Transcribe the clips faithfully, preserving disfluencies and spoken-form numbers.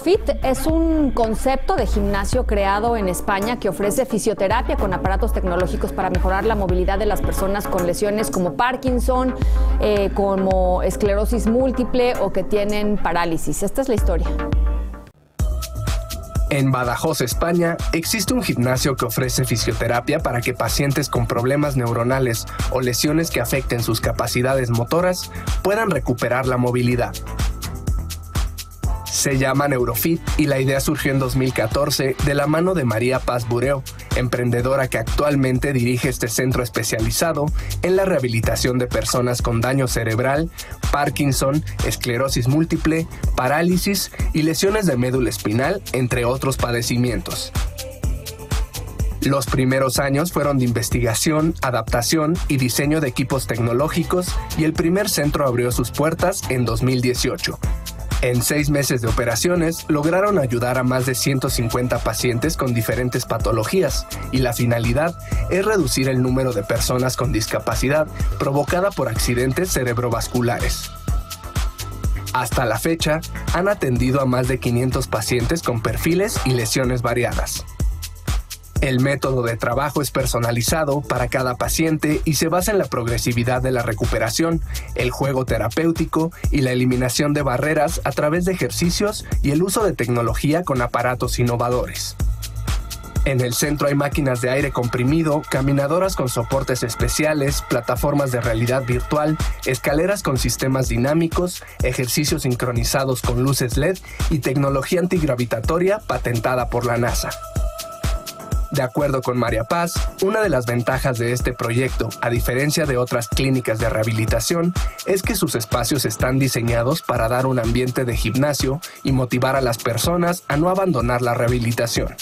Fit es un concepto de gimnasio creado en España que ofrece fisioterapia con aparatos tecnológicos para mejorar la movilidad de las personas con lesiones como Parkinson, eh, como esclerosis múltiple o que tienen parálisis. Esta es la historia. En Badajoz, España, existe un gimnasio que ofrece fisioterapia para que pacientes con problemas neuronales o lesiones que afecten sus capacidades motoras puedan recuperar la movilidad. Se llama Neurofit y la idea surgió en dos mil catorce de la mano de María Paz Bureo, emprendedora que actualmente dirige este centro especializado en la rehabilitación de personas con daño cerebral, Parkinson, esclerosis múltiple, parálisis y lesiones de médula espinal, entre otros padecimientos. Los primeros años fueron de investigación, adaptación y diseño de equipos tecnológicos y el primer centro abrió sus puertas en dos mil dieciocho. En seis meses de operaciones, lograron ayudar a más de ciento cincuenta pacientes con diferentes patologías y la finalidad es reducir el número de personas con discapacidad provocada por accidentes cerebrovasculares. Hasta la fecha, han atendido a más de quinientos pacientes con perfiles y lesiones variadas. El método de trabajo es personalizado para cada paciente y se basa en la progresividad de la recuperación, el juego terapéutico y la eliminación de barreras a través de ejercicios y el uso de tecnología con aparatos innovadores. En el centro hay máquinas de aire comprimido, caminadoras con soportes especiales, plataformas de realidad virtual, escaleras con sistemas dinámicos, ejercicios sincronizados con luces L E D y tecnología antigravitatoria patentada por la NASA. De acuerdo con María Paz, una de las ventajas de este proyecto, a diferencia de otras clínicas de rehabilitación, es que sus espacios están diseñados para dar un ambiente de gimnasio y motivar a las personas a no abandonar la rehabilitación.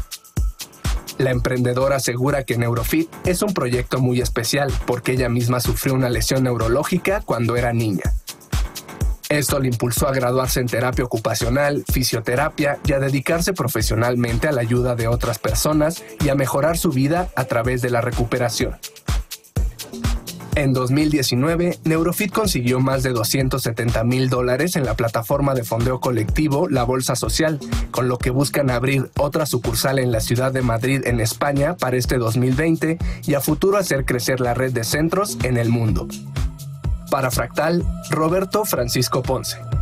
La emprendedora asegura que Neurofit es un proyecto muy especial porque ella misma sufrió una lesión neurológica cuando era niña. Esto le impulsó a graduarse en terapia ocupacional, fisioterapia y a dedicarse profesionalmente a la ayuda de otras personas y a mejorar su vida a través de la recuperación. En dos mil diecinueve, Neurofit consiguió más de doscientos setenta mil dólares en la plataforma de fondeo colectivo La Bolsa Social, con lo que buscan abrir otra sucursal en la ciudad de Madrid, en España, para este dos mil veinte y a futuro hacer crecer la red de centros en el mundo. Para Fractal, Roberto Francisco Ponce.